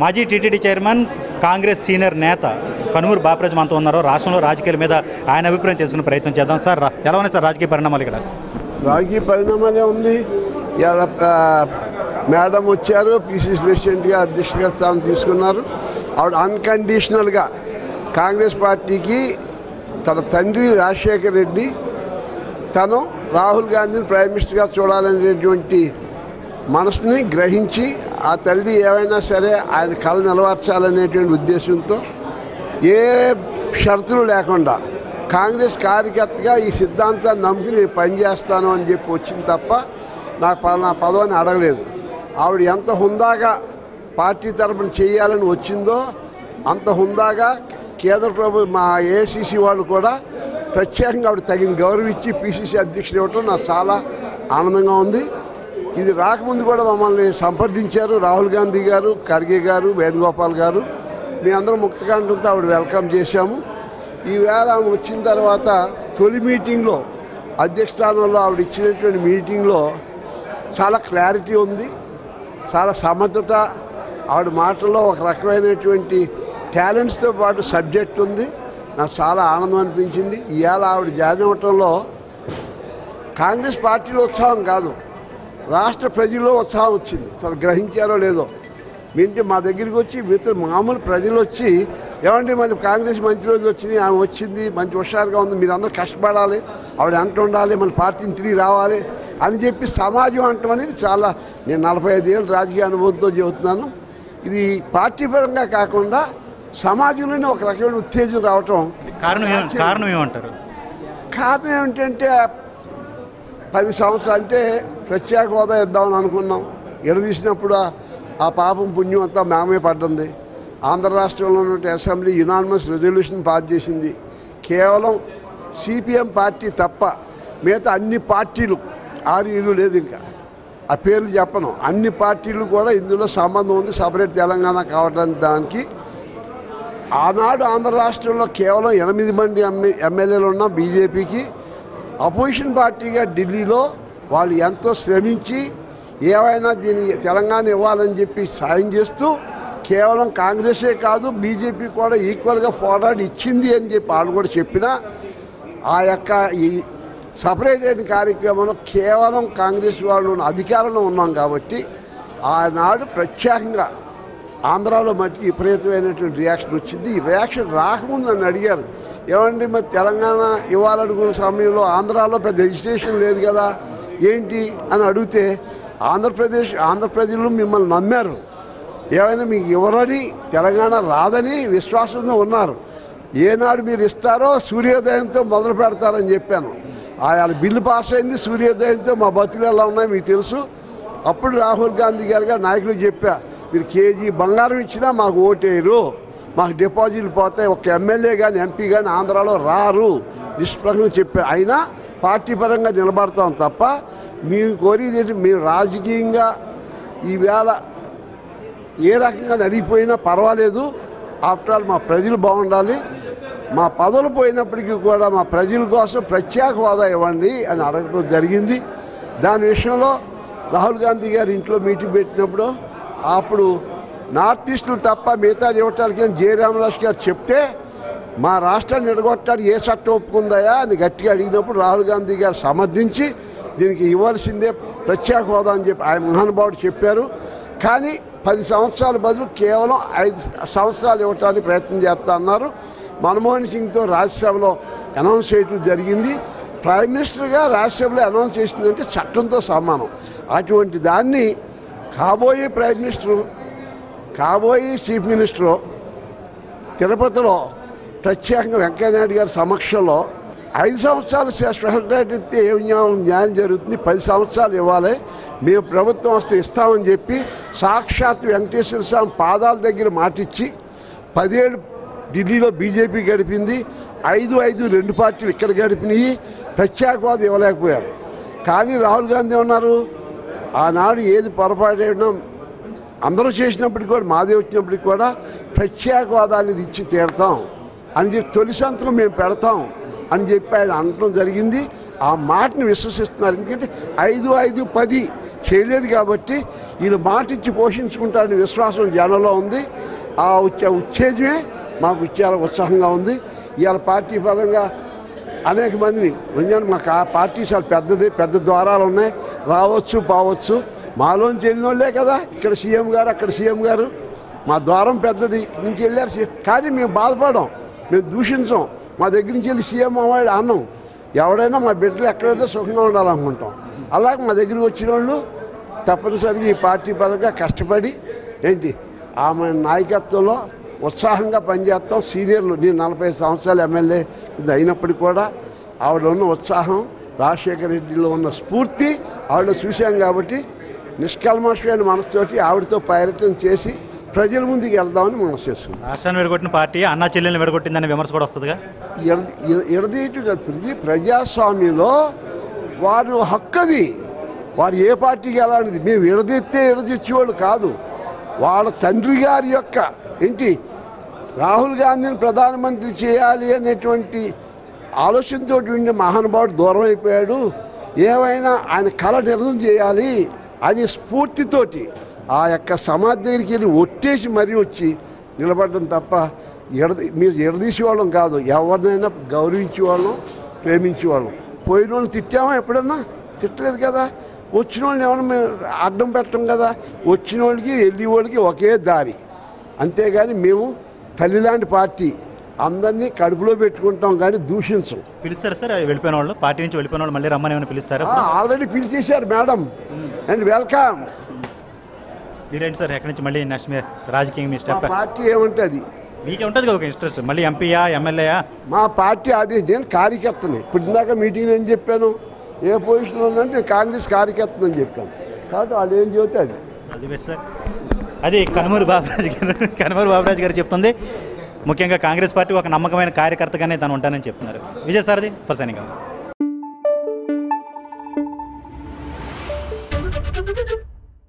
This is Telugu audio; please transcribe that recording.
మాజీ టీటీడీ చైర్మన్ కాంగ్రెస్ సీనియర్ నేత కనుమూరు బాపరాజు మనతో ఉన్నారు. రాష్ట్రంలో రాజకీయాల మీద ఆయన అభిప్రాయం తెలుసుకునే ప్రయత్నం చేద్దాం. సార్, ఎలా ఉన్నాయి సార్ రాజకీయ పరిణామాలు ఇక్కడ? రాజకీయ పరిణామాలే ఉంది. ఇలా మేడం వచ్చారు, పిసిసి ప్రెసిడెంట్గా అధ్యక్షుడిగా స్థానం తీసుకున్నారు. ఆవిడ అన్కండిషనల్గా కాంగ్రెస్ పార్టీకి తన తండ్రి రాజశేఖర్ రెడ్డి తను రాహుల్ గాంధీని ప్రైమ్ మినిస్టర్గా చూడాలనేటువంటి మనసుని గ్రహించి ఆ తల్లి ఏమైనా సరే ఆయన కళ నిలవర్చాలనేటువంటి ఉద్దేశంతో ఏ షరతులు లేకుండా కాంగ్రెస్ కార్యకర్తగా ఈ సిద్ధాంతాన్ని నమ్ముకుని నేను పనిచేస్తాను అని చెప్పి వచ్చింది తప్ప నా పదవిని అడగలేదు. ఆవిడ ఎంత హుందాగా పార్టీ తరఫున చేయాలని వచ్చిందో అంత హుందాగా కేంద్ర ప్రభుత్వం మా ఏఐసిసి వాళ్ళు కూడా ప్రత్యేకంగా ఆవిడ తగిన గౌరవం ఇచ్చి పిసిసి అధ్యక్షుడు ఇవ్వటం నాకు చాలా ఆనందంగా ఉంది. ఇది రాకముందు కూడా మమ్మల్ని సంప్రదించారు రాహుల్ గాంధీ గారు, ఖర్గే గారు, వేణుగోపాల్ గారు. మీ అందరం ముక్తకాండంతో ఆవిడ వెల్కమ్ చేశాము. ఈవేళ ఆమె వచ్చిన తర్వాత తొలి మీటింగ్లో అధ్యక్ష స్థానంలో ఆవిడ ఇచ్చినటువంటి మీటింగ్లో చాలా క్లారిటీ ఉంది, చాలా సమర్థత, ఆవిడ మాటల్లో ఒక రకమైనటువంటి టాలెంట్స్తో పాటు సబ్జెక్ట్ ఉంది. నాకు చాలా ఆనందం అనిపించింది. ఇవాళ ఆవిడ జాయిన్ అవ్వటంలో కాంగ్రెస్ పార్టీలో ఉత్సాహం కాదు, రాష్ట్ర ప్రజల్లో ఉత్సాహం వచ్చింది. అసలు గ్రహించారో లేదో వింటే మా దగ్గరికి వచ్చి మిగతా మామూలు ప్రజలు వచ్చి ఏమంటే మన కాంగ్రెస్ మంచి రోజులు వచ్చినాయి, ఆమె వచ్చింది మంచి హుషారుగా ఉంది, మీరు అందరూ కష్టపడాలి, ఆవిడ అంటూ ఉండాలి, మన పార్టీని తిరిగి రావాలి అని చెప్పి సమాజం అంటం అనేది చాలా, నేను 45 ఏళ్ళ రాజకీయ అనుభవంతో చెబుతున్నాను. ఇది పార్టీ పరంగా కాకుండా సమాజంలోనే ఒక రకమైన ఉత్తేజం రావటం. కారణం ఏమంటారు? కారణం ఏమిటంటే 10 సంవత్సరాలు అంటే ప్రత్యేక హోదా ఇద్దామని అనుకున్నాం. ఎడదీసినప్పుడు ఆ పాపం పుణ్యం అంతా మేమే పడ్డంది. ఆంధ్ర రాష్ట్రంలో ఉన్న అసెంబ్లీ యునానిమస్ రెజల్యూషన్ పాస్ చేసింది. కేవలం సిపిఎం పార్టీ తప్ప మిగతా అన్ని పార్టీలు 6 లేదు, ఇంకా ఆ పేర్లు చెప్పను, అన్ని పార్టీలు కూడా ఇందులో సంబంధం ఉంది. సపరేట్ తెలంగాణ కావడానికి దానికి ఆనాడు ఆంధ్ర రాష్ట్రంలో కేవలం 8 మంది ఎమ్మెల్యేలు ఉన్న బీజేపీకి అపోజిషన్ పార్టీగా ఢిల్లీలో వాళ్ళు ఎంతో శ్రమించి ఏవైనా దీన్ని తెలంగాణ ఇవ్వాలని చెప్పి సాయం చేస్తూ కేవలం కాంగ్రెసే కాదు బీజేపీ కూడా ఈక్వల్గా పోరాడి ఇచ్చింది అని చెప్పి వాళ్ళు కూడా చెప్పినా ఆ యొక్క ఈ సపరేట్ అయిన కార్యక్రమంలో కేవలం కాంగ్రెస్ వాళ్ళు అధికారంలో ఉన్నాం కాబట్టి ఆనాడు ప్రత్యేకంగా ఆంధ్రాలో మట్టికి విపరీతమైనటువంటి రియాక్షన్ వచ్చింది. ఈ రియాక్షన్ రాకముందు నన్ను అడిగారు, ఏమండి మరి తెలంగాణ ఇవ్వాలనుకున్న సమయంలో ఆంధ్రాలో పెద్ద రిజిస్ట్రేషన్ లేదు కదా ఏంటి అని అడిగితే ఆంధ్ర ప్రజలు మిమ్మల్ని నమ్మారు, ఏమైనా మీకు ఇవ్వరని తెలంగాణ రాదని విశ్వాసంతో ఉన్నారు, ఏనాడు మీరు ఇస్తారో సూర్యోదయంతో మొదలు పెడతారని చెప్పాను. ఆయన బిల్లు పాస్ అయింది సూర్యోదయంతో, మా బతుకులు ఎలా ఉన్నాయో మీకు తెలుసు. అప్పుడు రాహుల్ గాంధీ గారుగా నాయకులు చెప్పా, మీరు కేజీ బంగారం ఇచ్చినా మాకు ఓటేయరు, మాకు డిపాజిట్లు పోతాయి, ఒక ఎమ్మెల్యే కానీ ఎంపీ కానీ ఆంధ్రాలో రారు నిష్పక్షంగా చెప్పారు. అయినా పార్టీ పరంగా నిలబడతాం తప్ప మేము కోరేది ఏంటి, మేము రాజకీయంగా ఈవేళ ఏ రకంగా నలిగిపోయినా పర్వాలేదు, ఆఫ్టర్ ఆల్ మా ప్రజలు బాగుండాలి, మా పదవులు పోయినప్పటికీ కూడా మా ప్రజల కోసం ప్రత్యేక హోదా ఇవ్వండి అని అడగడం జరిగింది. దాని విషయంలో రాహుల్ గాంధీ గారు ఇంట్లో మీటింగ్ పెట్టినప్పుడు అప్పుడు నార్త్ ఈస్టులు తప్ప మిగతా ఇవ్వటానికి జే రామదాస్ గారు చెప్తే మా రాష్ట్రాన్ని ఎడగొట్టడానికి ఏ చట్టం ఒప్పుకుందాయా అని గట్టిగా అడిగినప్పుడు రాహుల్ గాంధీ గారు సమర్థించి దీనికి ఇవ్వాల్సిందే ప్రత్యేక హోదా అని చెప్పి ఆయన మహానుభావుడు చెప్పారు. కానీ 10 సంవత్సరాల బదులు కేవలం 5 సంవత్సరాలు ఇవ్వటానికి ప్రయత్నం చేస్తా అన్నారు. మన్మోహన్ సింగ్తో రాజ్యసభలో అనౌన్స్ చేయడం జరిగింది. ప్రైమ్ మినిస్టర్గా రాజ్యసభలో అనౌన్స్ చేసిందంటే చట్టంతో సమానం. అటువంటి దాన్ని కాబోయే ప్రైమ్ మినిస్టరు, కాబోయే చీఫ్ మినిస్టరు తిరుపతిలో ప్రత్యేకంగా వెంకయ్యనాయుడు గారి సమక్షంలో 5 సంవత్సరాలు స్పెషల్ రైట్ ఇస్తే ఏ న్యాయం జరుగుతుంది, 10 సంవత్సరాలు ఇవ్వాలి, మేము ప్రభుత్వం వస్తే ఇస్తామని చెప్పి సాక్షాత్ వెంకటేశ్వర స్వామి పాదాల దగ్గర మాటిచ్చి 10 ఏళ్ళు ఢిల్లీలో బీజేపీ గడిపింది, 5 2 పార్టీలు ఇక్కడ గడిపినాయి, ప్రత్యేక హోదా ఇవ్వలేకపోయారు. కానీ రాహుల్ గాంధీ ఉన్నారు, ఆనాడు ఏది పొరపాటు అందరూ చేసినప్పటికీ కూడా మాదే వచ్చినప్పటికి కూడా ప్రత్యేక హోదా అనేది ఇచ్చి తీరుతాం అని చెప్పి తొలి సంతకం మేము పెడతాం అని చెప్పి ఆయన అనడం జరిగింది. ఆ మాటను విశ్వసిస్తున్నారు. ఎందుకంటే 5-5-10 చేయలేదు కాబట్టి వీళ్ళు మాట ఇచ్చి పోషించుకుంటారని విశ్వాసం జనంలో ఉంది. ఆ ఉత్తేజమే మాకు చాలా ఉత్సాహంగా ఉంది. ఇవాళ పార్టీ పరంగా అనేక మందిని మాకు ఆ పార్టీ చాలా పెద్దది, పెద్ద ద్వారాలు ఉన్నాయి, రావచ్చు పోవచ్చు. మాలోంచి వెళ్ళిన వాళ్ళే కదా ఇక్కడ సీఎం గారు, అక్కడ సీఎం గారు. మా ద్వారం పెద్దది, నుంచి వెళ్ళారు. కానీ మేము బాధపడం, మేము దూషించాం. మా దగ్గర నుంచి వెళ్ళి సీఎం అవార్డు అన్నాం. ఎవడైనా మా బిడ్డలు ఎక్కడైతే సుఖంగా ఉండాలనుకుంటాం. అలాగే మా దగ్గరికి వచ్చిన వాళ్ళు తప్పనిసరిగా ఈ పార్టీ పరంగా కష్టపడి ఆమె నాయకత్వంలో ఉత్సాహంగా పనిచేస్తాం. సీనియర్లు, నేను 45 సంవత్సరాలు ఎమ్మెల్యే అయినప్పటికీ కూడా ఆవిడ ఉన్న ఉత్సాహం, రాజశేఖర రెడ్డిలో ఉన్న స్ఫూర్తి ఆవిడ చూశాం కాబట్టి నిష్కల్మషమైన మనసుతోటి ఆవిడతో పర్యటన చేసి ప్రజల ముందుకు వెళ్దామని మనసు చేస్తున్నాం. రాష్ట్రాన్ని విడగొట్టిన పార్టీ అన్నా చెల్లెల్ని విడగొట్టిందనే విమర్శ కూడా వస్తుందిగా. ఎడదీయటం కాదు, ప్రజాస్వామ్యంలో వారు హక్కది, వారు ఏ పార్టీకి వెళ్ళాలనేది. మేము ఎడదీచ్చేవాళ్ళు కాదు. వాళ్ళ తండ్రి గారి యొక్క రాహుల్ గాంధీని ప్రధానమంత్రి చేయాలి అనేటువంటి ఆలోచనతో ఉండే మహానుభావుడు దూరం అయిపోయాడు. ఏమైనా ఆయన కళ నిజం చేయాలి అనే స్ఫూర్తితోటి ఆ యొక్క సమాధి దగ్గరికి వెళ్ళి ఒట్టేసి మరీ వచ్చి నిలబడడం తప్ప మీరు ఎడదీసేవాళ్ళం కాదు. ఎవరినైనా గౌరవించేవాళ్ళం, ప్రేమించేవాళ్ళం. పోయిన వాళ్ళని తిట్టామా ఎప్పుడన్నా? తిట్టలేదు కదా. వచ్చిన వాళ్ళని ఏమన్నా మేము అడ్డం పెట్టం కదా. వచ్చిన వాళ్ళకి వెళ్ళి వాళ్ళకి ఒకే దారి. అంతేగాని మేము తల్లిలాంటి పార్టీ, అందరినీ కడుపులో పెట్టుకుంటాం కానీ దూషించం. పిలుస్తారు సార్ వెళ్ళిపోయిన వాళ్ళు, పార్టీ నుంచి వెళ్ళిపోయిన వాళ్ళు మళ్ళీ రమ్మని ఏమైనా పిలుస్తారా? ఆల్రెడీ పిలిచేశారు మేడం, అండ్ వెల్కమ్. మీరేంటి సార్ ఎక్కడి నుంచి మళ్ళీ నెక్స్ట్ రాజకీయం మీ స్టెప్? పార్టీ ఏముంటుంది మీకే ఉంటుంది కదా ఒక ఇంట్రెస్ట్, మళ్ళీ ఎంపీయా ఎమ్మెల్యేయా? మా పార్టీ అది, నేను కార్యకర్తని. ఇప్పుడు ఇందాక మీటింగ్ ఏం చెప్పాను, ఏ పొజిషన్లో ఉందంటే నేను కాంగ్రెస్ కార్యకర్తని అని చెప్పాను. కాబట్టి వాళ్ళు ఏం చెబితే అది బెస్ట్ సార్. అది కనుమూరు బాబురాజు గారు చెప్తుంది. ముఖ్యంగా కాంగ్రెస్ పార్టీ ఒక నమ్మకమైన కార్యకర్తగానే తను ఉంటానని చెప్తున్నారు. Vijay Sarathi for signing of.